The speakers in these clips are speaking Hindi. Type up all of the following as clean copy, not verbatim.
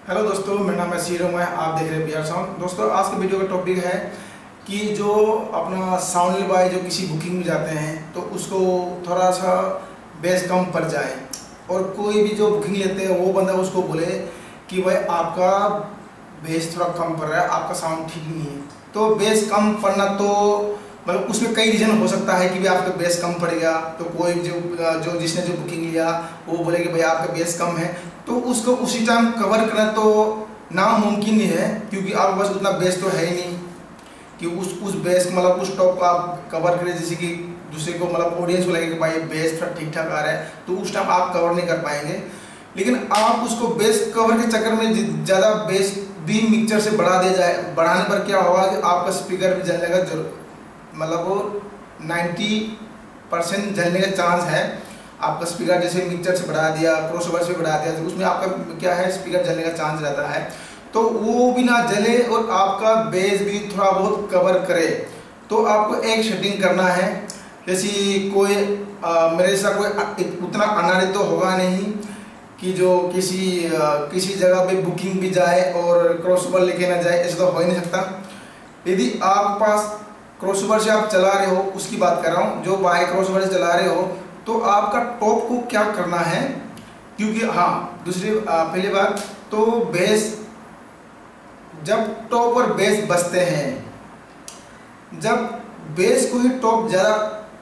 हेलो दोस्तों, मेरा नाम है सीरम है। आप देख रहे हैं बिहार साउंड। दोस्तों, आज के वीडियो का टॉपिक है कि जो अपना साउंड बॉय जो किसी बुकिंग में जाते हैं तो उसको थोड़ा सा बेस कम पड़ जाए, और कोई भी जो बुकिंग लेते हैं वो बंदा उसको बोले कि भाई आपका बेस थोड़ा कम पड़ रहा है, आपका साउंड ठीक नहीं है। तो बेस कम पड़ना तो मतलब उसमें कई रीज़न हो सकता है कि भाई आपका बेस कम पड़ गया, तो कोई जो जिसने जो बुकिंग लिया वो बोले कि भाई आपका बेस कम है, तो उसको उसी टाइम कवर करना तो नामुमकिन ही है, क्योंकि आपके पास उतना बेस तो है ही नहीं कि उस बेस मतलब उस टॉप को आप कवर करें। जैसे कि दूसरे को मतलब ऑडियंस को लगे कि भाई बेस थोड़ा ठीक ठाक आ रहा है, तो उस टाइम आप कवर नहीं कर पाएंगे। लेकिन आप उसको बेस कवर के चक्कर में ज़्यादा बेस भी मिक्सचर से बढ़ा दे जाए, बढ़ाने पर क्या होगा कि आपका स्पीकर भी जलने का मतलब वो 90% जलने का चांस है। आपका स्पीकर जैसे मिक्सचर से बढ़ा दिया, क्रॉसओवर से बढ़ा दिया, तो उसमें आपका क्या है, स्पीकर जलने का चांस रहता है। तो वो भी ना जले और आपका बेस भी थोड़ा बहुत कवर करे, तो आपको एक सेटिंग करना है। जैसे कोई मेरे साथ कोई उतना अनाड़ी तो होगा नहीं कि जो किसी जगह पे बुकिंग भी जाए और क्रॉसओवर लेके ना जाए, ऐसा तो हो ही नहीं सकता। यदि आपके पास क्रॉसओवर से आप चला रहे हो, उसकी बात कर रहा हूँ, जो बाय क्रॉसओवर से चला रहे हो, तो आपका टॉप को क्या करना है, क्योंकि हाँ दूसरी पहली बात तो बेस, जब टॉप और बेस बजते हैं, जब बेस को ही टॉप ज़्यादा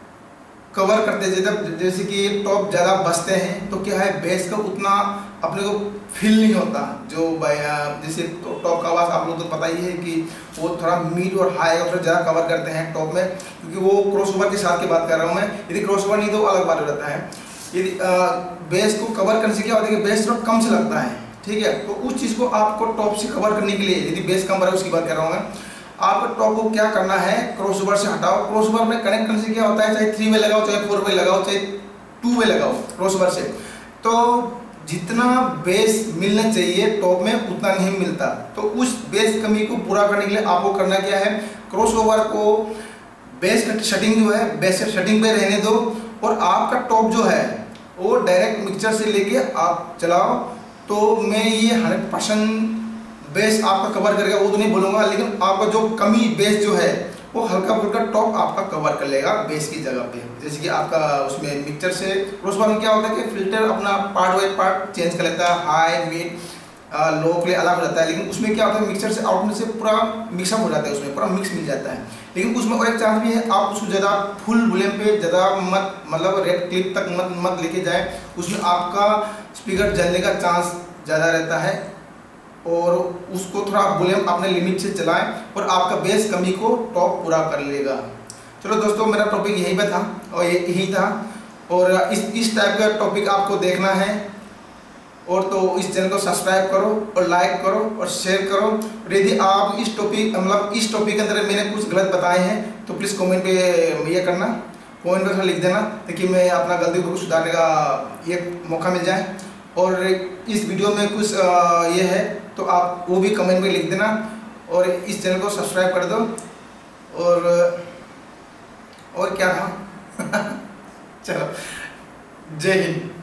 कवर करते हैं, जैसे कि टॉप ज़्यादा बजते हैं, तो क्या है बेस का उतना अपने को फील नहीं होता। जो जैसे टॉप का आवाज़ आप लोग तो पता ही है कि वो थोड़ा मिड और हाई और थोड़ा ज़्यादा कवर करते हैं टॉप में, क्योंकि वो क्रॉसओवर के साथ की बात कर रहा हूँ मैं। यदि क्रॉसओवर नहीं तो अलग बात हो जाता है। यदि बेस को कवर करने से क्या होता है कि बेस थोड़ा कम से लगता है, ठीक है। तो उस चीज़ को आपको टॉप से कवर करने के लिए, यदि बेस कम रहा है उसकी बात कर रहा हूँ मैं, आपको टॉप को क्या करना है, क्रॉसओवर से हटाओ। क्रॉसओवर में कनेक्ट करने से क्या होता है, चाहे 3 वे लगाओ, चाहे 4 वे लगाओ, चाहे 2 वे लगाओ क्रॉसओवर से, तो जितना बेस मिलना चाहिए टॉप में उतना नहीं मिलता। तो उस बेस कमी को पूरा करने के लिए आपको करना क्या है, क्रॉसओवर को बेस का सेटिंग जो है बेस सेटिंग पे रहने दो, और आपका टॉप जो है वो डायरेक्ट मिक्सचर से लेके आप चलाओ। तो मैं ये 100% बेस आपका कवर करेगा वो तो नहीं बोलूँगा, लेकिन आपका जो कमी बेस जो है वो हल्का फुल्का टॉप आपका कवर कर लेगा बेस की जगह पे। जैसे कि आपका उसमें मिक्सचर से क्रॉसओवर में क्या होता है कि फिल्टर अपना पार्ट वाइज पार्ट चेंज कर लेता है, हाई मिड लो के लिए अलग हो जाता है, लेकिन उसमें क्या होता है मिक्सचर से आउटपुट से पूरा मिक्सअप हो जाता है, उसमें पूरा मिक्स मिल जाता है। लेकिन उसमें और एक चांस भी है, आप उसको ज़्यादा फुल वॉल्यूम पे ज़्यादा मत मतलब रेड क्लिप तक मत लेके जाए, उसमें आपका स्पीकर जलने का चांस ज़्यादा रहता है। और उसको थोड़ा वॉल्यूम अपने लिमिट से चलाएं और आपका बेस कमी को टॉप पूरा कर लेगा। चलो दोस्तों, मेरा टॉपिक यहीं पे था और यही था, और इस टाइप का टॉपिक आपको देखना है और तो इस चैनल को सब्सक्राइब करो और लाइक करो और शेयर करो। और यदि आप इस टॉपिक के अंदर मैंने कुछ गलत बताए हैं तो प्लीज़ कमेंट पे ये करना, कमेंट में लिख देना, ताकि मैं अपना गलती को सुधारने का ये मौका मिल जाए। और इस वीडियो में कुछ ये है तो आप वो भी कमेंट में लिख देना, और इस चैनल को सब्सक्राइब कर दो। और क्या था चलो, जय हिंद।